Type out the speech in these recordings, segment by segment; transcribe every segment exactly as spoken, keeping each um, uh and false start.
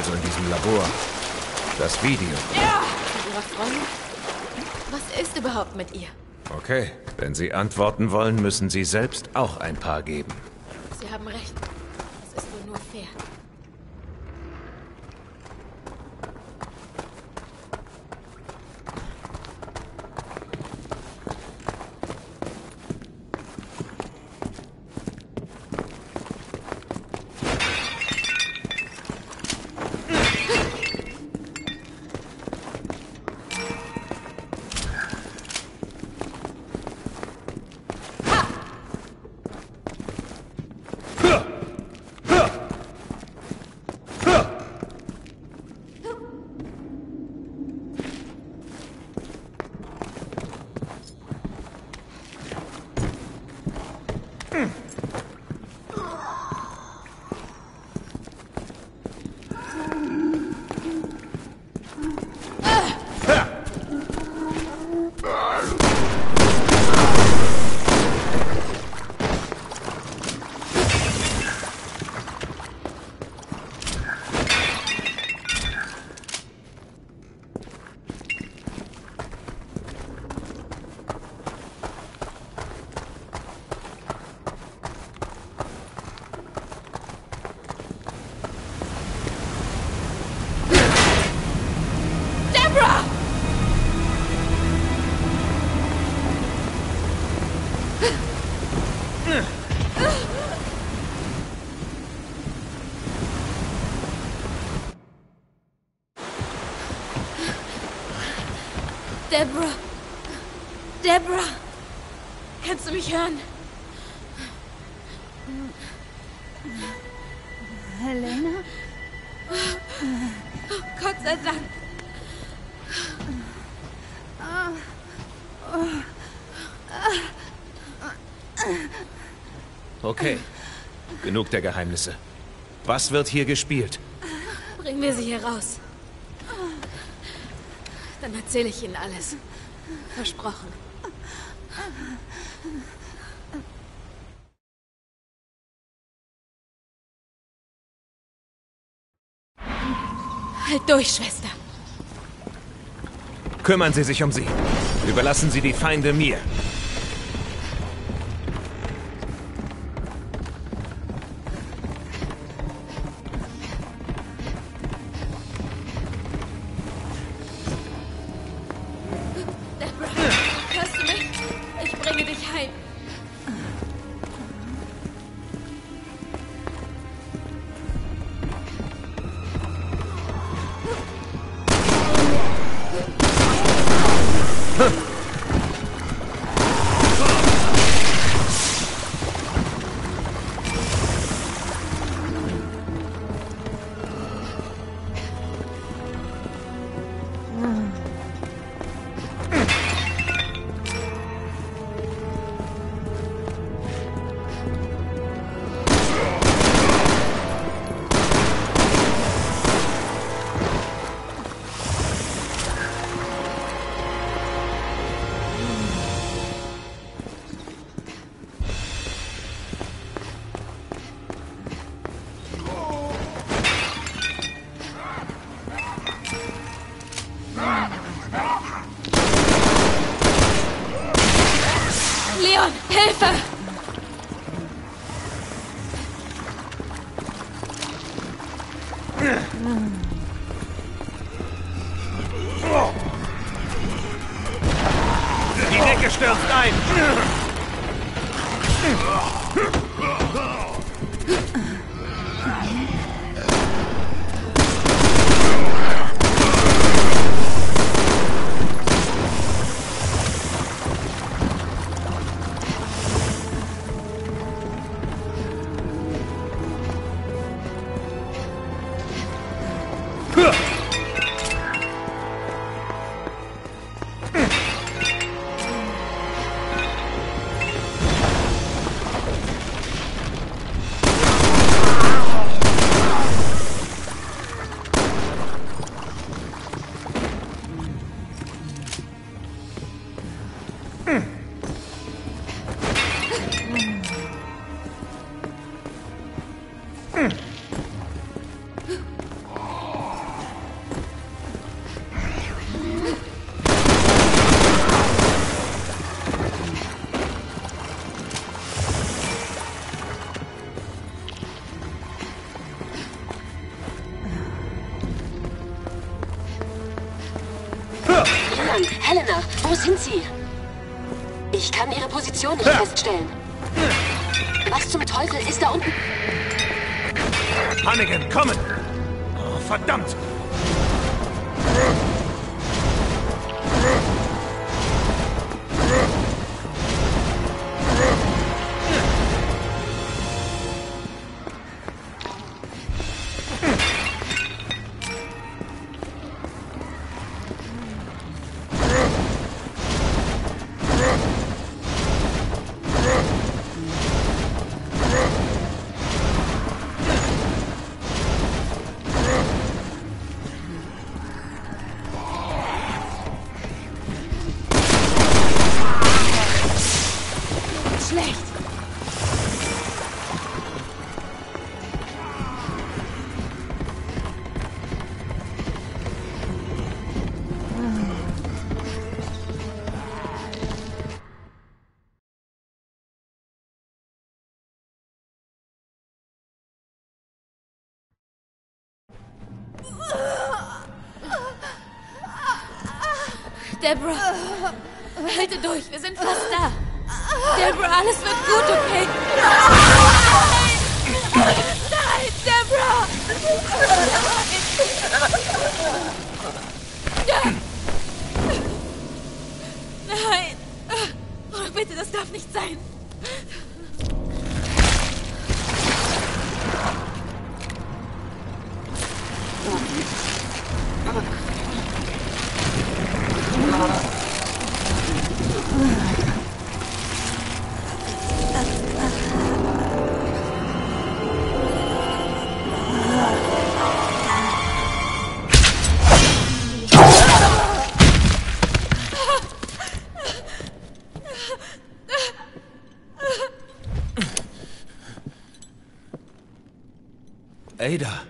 also in diesem Labor? Das Video. Ja! Mit Ihrer Freundin? Was ist überhaupt mit ihr? Okay, wenn Sie antworten wollen, müssen Sie selbst auch ein paar geben. Sie haben recht. Das ist wohl nur fair. Deborah! Deborah! Kannst du mich hören? Helena? Oh, Gott sei Dank! Okay, genug der Geheimnisse. Was wird hier gespielt? Bringen wir sie hier raus. Dann erzähle ich Ihnen alles. Versprochen. Halt durch, Schwester. Kümmern Sie sich um sie. Überlassen Sie die Feinde mir. Leon, Hilfe! Die Decke stürzt ein! Wo sind Sie? Ich kann Ihre Position nicht Ja. feststellen. Was zum Teufel ist da unten? Hannigan, kommen! Oh, verdammt! Schlecht. Deborah, halte durch, wir sind fast da. Deborah, alles wird gut, okay? Nein! Nein, Deborah! Nein! Nein! Oh, bitte, das darf nicht sein. Ada.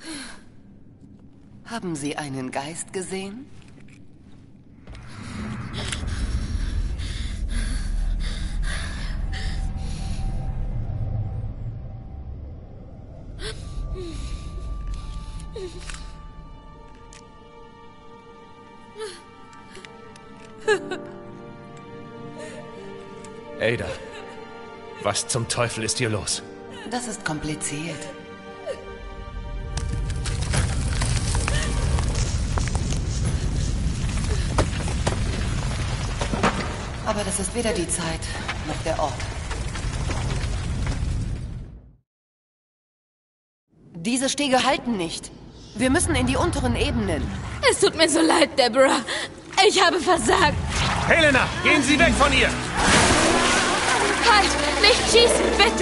Haben Sie einen Geist gesehen? Ada. Was zum Teufel ist hier los? Das ist kompliziert. Aber das ist weder die Zeit noch der Ort. Diese Stege halten nicht. Wir müssen in die unteren Ebenen. Es tut mir so leid, Deborah. Ich habe versagt. Helena, gehen Sie weg von ihr! Halt! Nicht schießen, bitte!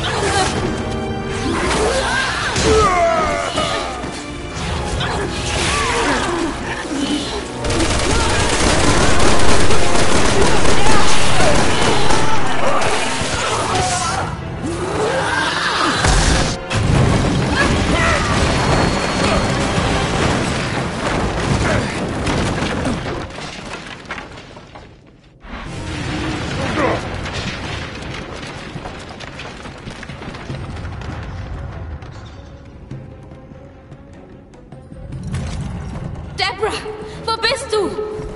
Deborah, wo bist du?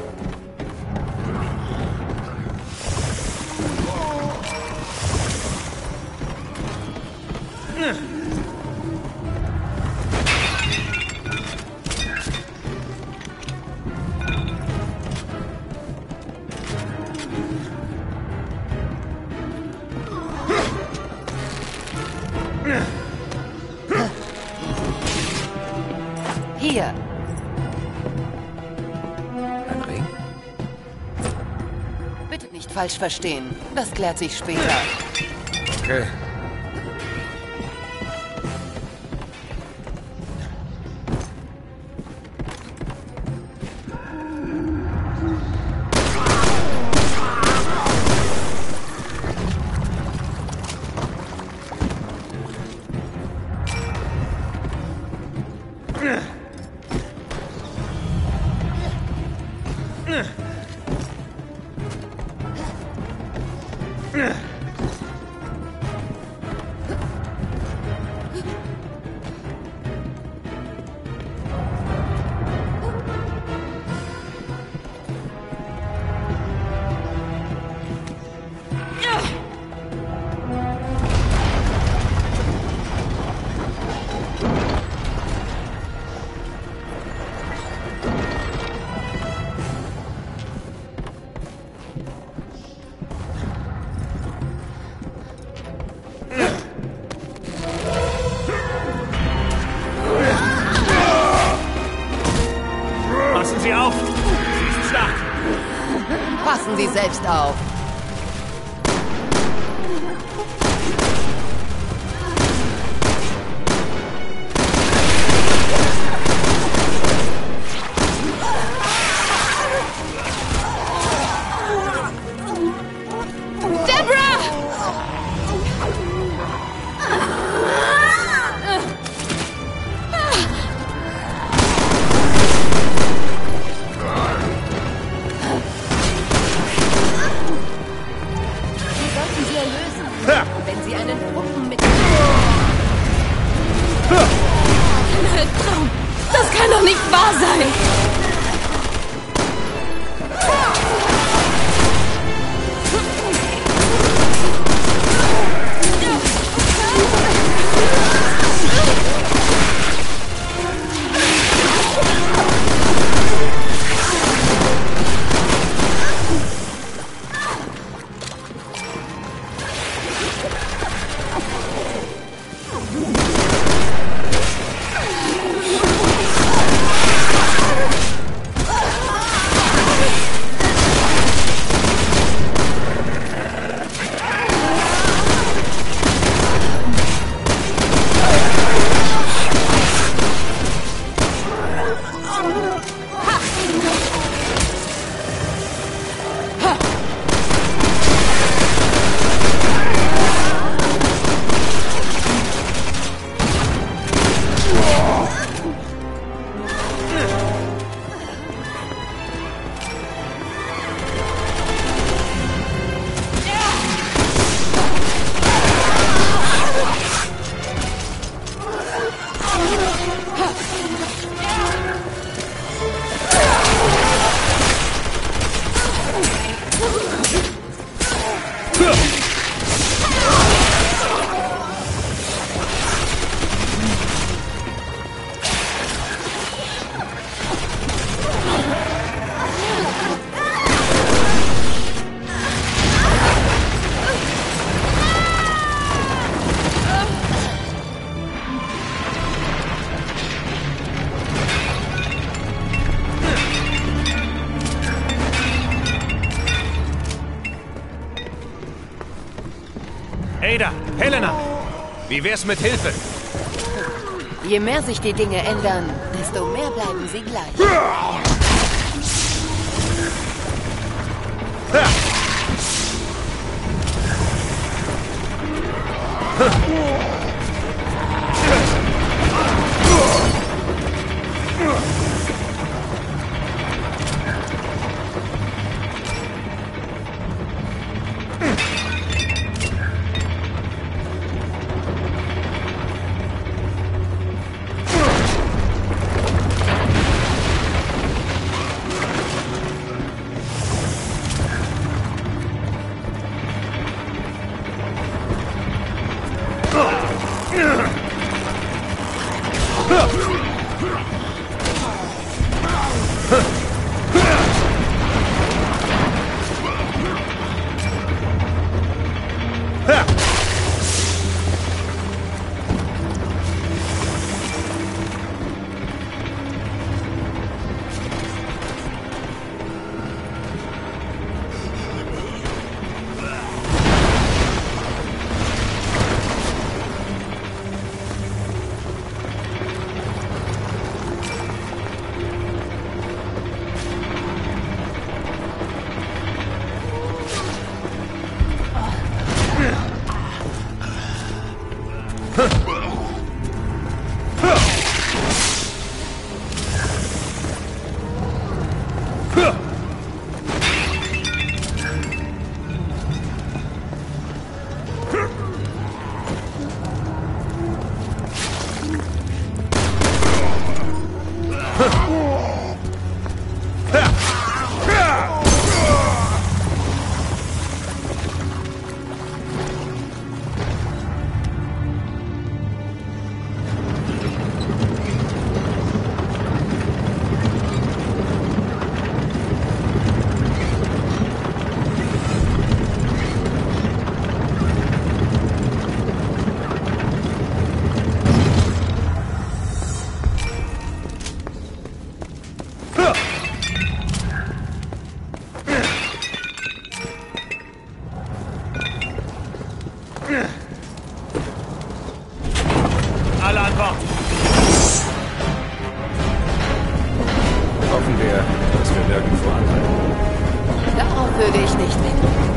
Hier. Ein Ring? Bitte nicht falsch verstehen. Das klärt sich später. Okay. passen Sie selbst auf. Wenn Sie einen Truppen mit... Traum! Das kann doch nicht wahr sein! Ada, Helena, wie wär's mit Hilfe? Je mehr sich die Dinge ändern, desto mehr bleiben sie gleich. Alle an Bord! Hoffen wir, dass wir nirgendwo anhalten. Darauf würde ich nicht wetten.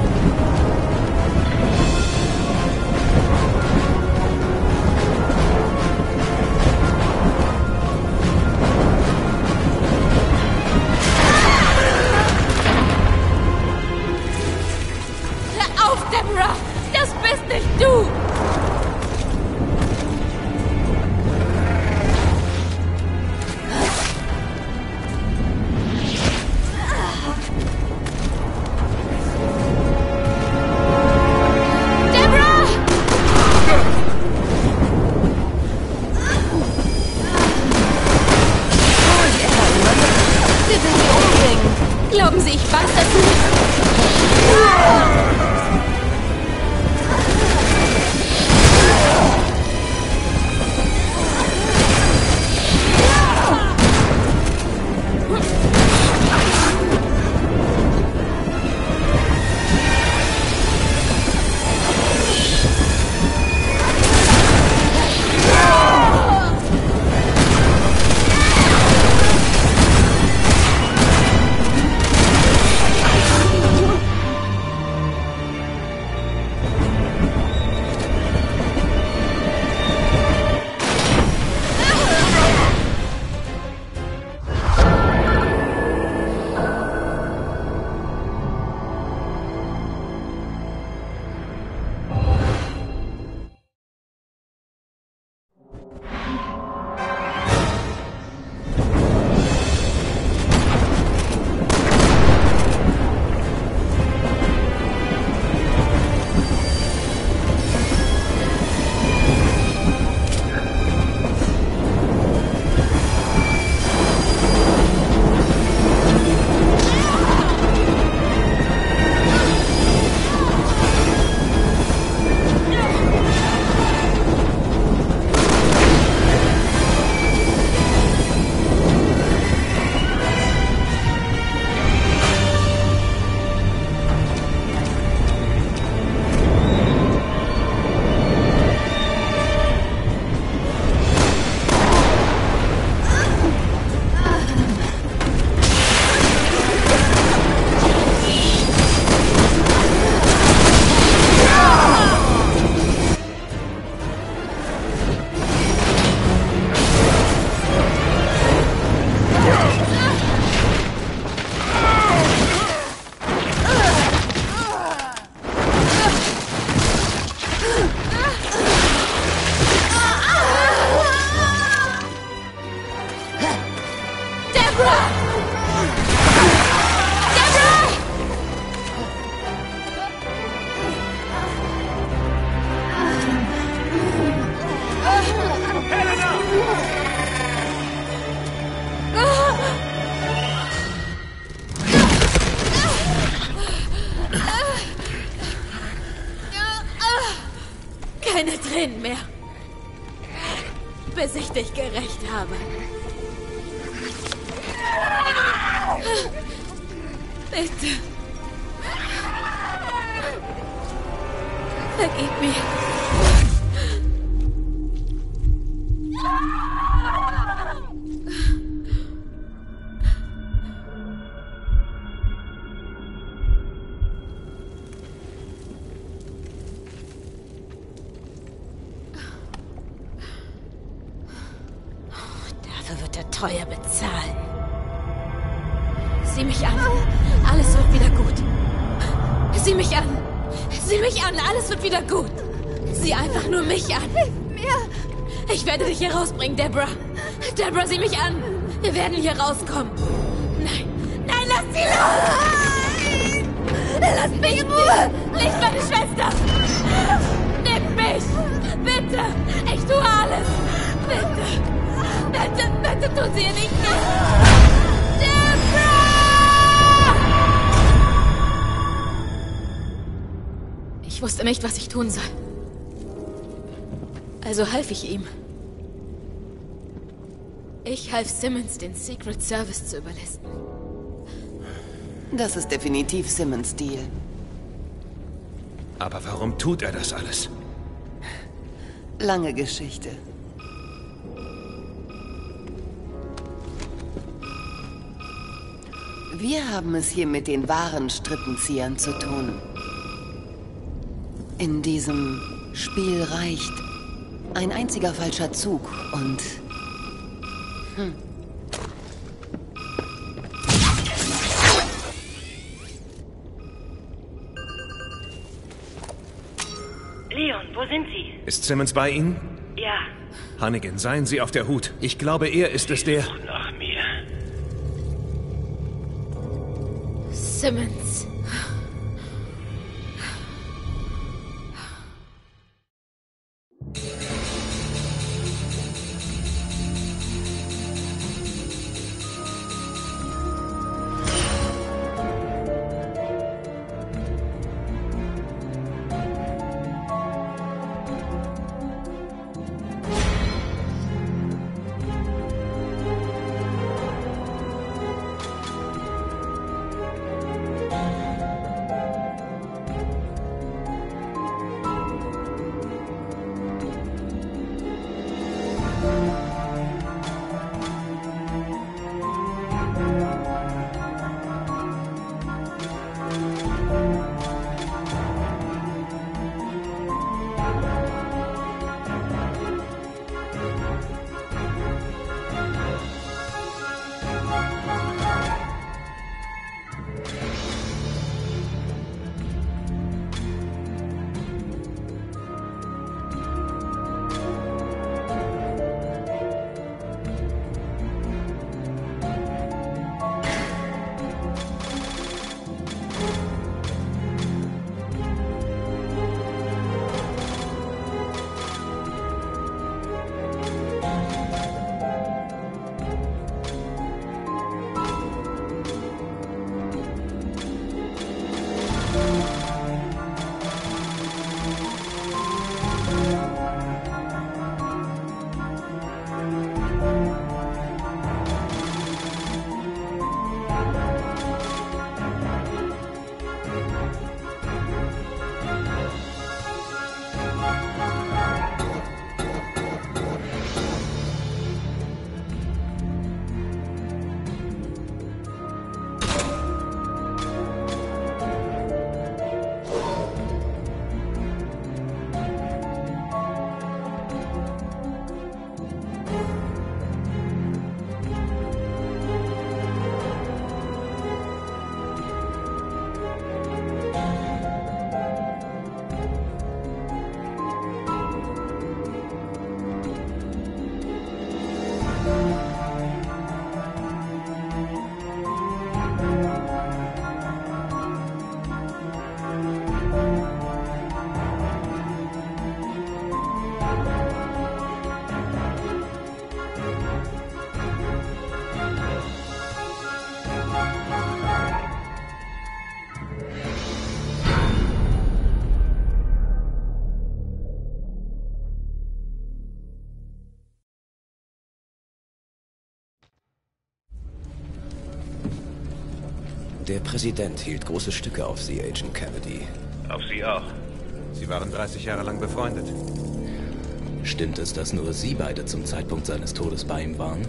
Hör auf, Deborah! Das bist nicht du! Glauben Sie, ich weiß das nicht? Keine Tränen mehr. Bis ich dich gerächt habe. Bitte. Vergib mir. Wird er teuer bezahlen. Sieh mich an. Alles wird wieder gut. Sieh mich an. Sieh mich an. Alles wird wieder gut. Sieh einfach nur mich an. Hilf mir. Ich werde dich hier rausbringen, Deborah. Deborah, sieh mich an. Wir werden hier rauskommen. Nein. Nein, lass sie los! Nein! Lass mich in Ruhe! Nicht meine Schwester! Nimm mich! Bitte! Ich tue alles! Bitte! Bitte, bitte tut sie ihr nicht mehr! Deborah! Ich wusste nicht, was ich tun soll. Also half ich ihm. Ich half Simmons, den Secret Service zu überlisten. Das ist definitiv Simmons' Stil. Aber warum tut er das alles? Lange Geschichte. Wir haben es hier mit den wahren Strippenziehern zu tun. In diesem Spiel reicht ein einziger falscher Zug und... Hm. Leon, wo sind Sie? Ist Simmons bei Ihnen? Ja. Hannigan, seien Sie auf der Hut. Ich glaube, er ist es, der... Nach mir. Simmons. Der Präsident hielt große Stücke auf Sie, Agent Kennedy. Auf Sie auch. Sie waren dreißig Jahre lang befreundet. Stimmt es, dass nur Sie beide zum Zeitpunkt seines Todes bei ihm waren?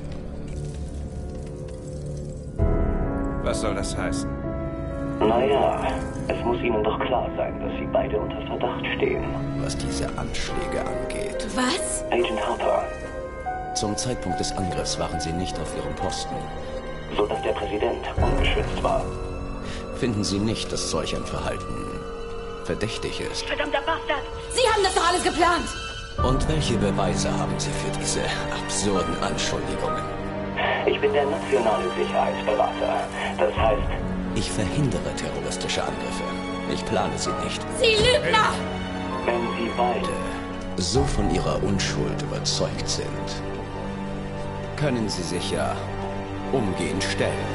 Was soll das heißen? Naja, es muss Ihnen doch klar sein, dass Sie beide unter Verdacht stehen. Was diese Anschläge angeht. Was? Agent Harper, Zum Zeitpunkt des Angriffs waren Sie nicht auf Ihrem Posten. so dass der Präsident ungeschützt war. Finden Sie nicht, dass solch ein Verhalten verdächtig ist? Verdammter Bastard! Sie haben das doch alles geplant! Und welche Beweise haben Sie für diese absurden Anschuldigungen? Ich bin der nationale Sicherheitsberater. Das heißt, Ich verhindere terroristische Angriffe. Ich plane sie nicht. Sie Lügner! wenn Sie beide So von ihrer Unschuld überzeugt sind, können sie sich ja umgehend stellen.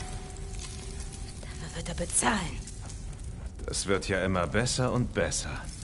Dafür wird er bezahlen. Das wird ja immer besser und besser.